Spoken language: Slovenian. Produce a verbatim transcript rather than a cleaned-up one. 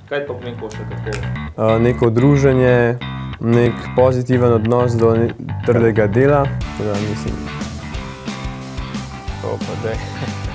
Kaj to pomeni košarka polo? Uh, neko druženje, nek pozitiven odnos do trdega dela, tako da mislim, to pa dej.